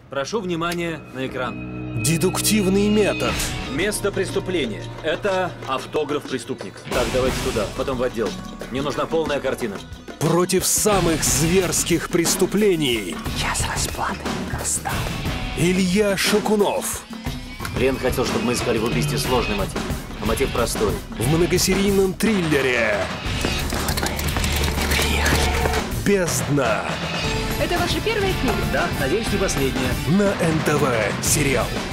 Прошу внимания на экран. Дедуктивный метод. Место преступления. Это автограф преступника. Так, давайте туда, потом в отдел. Мне нужна полная картина. Против самых зверских преступлений. Час расплаты настал. Илья Шукунов. Лен хотел, чтобы мы искали в убийстве сложный мотив, а мотив простой. В многосерийном триллере Вот мы и приехали. «Бездна» Это ваша первая книга? Да, надеюсь, не последняя. на НТВ сериал.